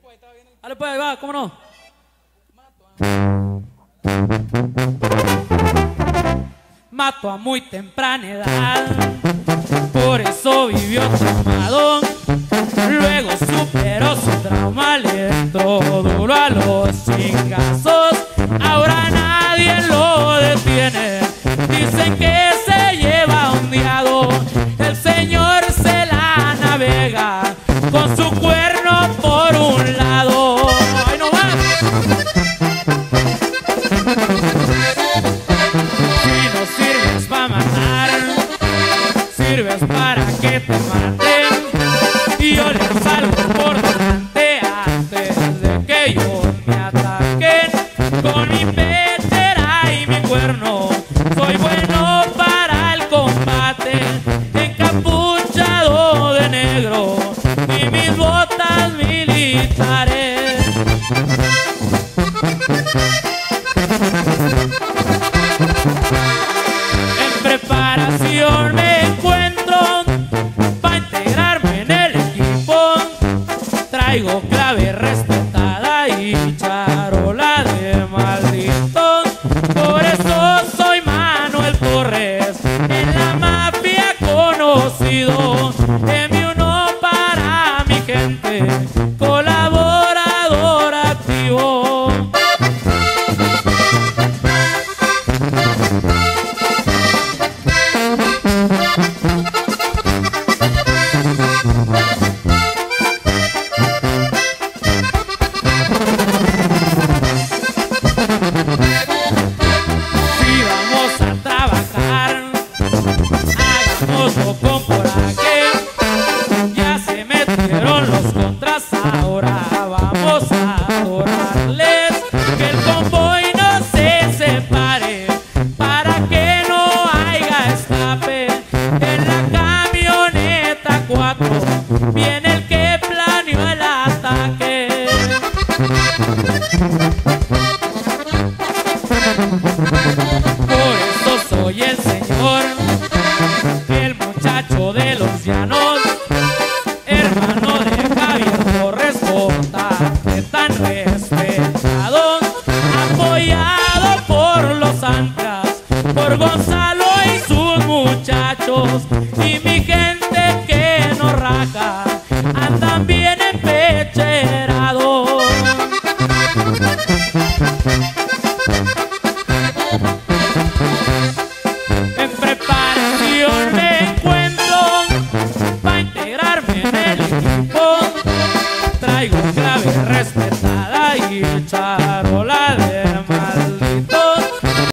Dale pues, ahí va, ¿cómo no? Mató a muy temprana edad, por eso vivió traumado. Luego superó su trauma, le entró duro a los chingazos. Ahora nadie lo detiene, dicen que se lleva ondeado. El señor se la navega con su cuerno por un lado. ¡Ay, no más! Si no sirves para matar, sirves para que te maten. Y yo les salgo por delante antes de que ellos me ataquen. Con mi pechera y mi cuerno soy bueno para el combate. Encapuchado de negro y mis botas militares. En preparación me encuentro para integrarme en el equipo. Traigo clave respetada y charola de maldito. Por eso soy Manuel Torres, en la mafia conocido. Envío uno para mi gente, colaborador activo. Si vamos a trabajar, hagámoslo con coraje. Ya se metieron los contras, ahora vamos a adorarles. Que el convoy no se separe, para que no haya escape. En la camioneta 4 viene el que planeó el ataque. Por eso soy el señor, el muchacho de los llanos, hermano de Javier Torres, J, tan respetado, apoyado por los anclas, por Gonzalo y sus muchachos, y mi gente que no raja, andan bien empecherados. En preparación me encuentro para integrarme en el equipo. Traigo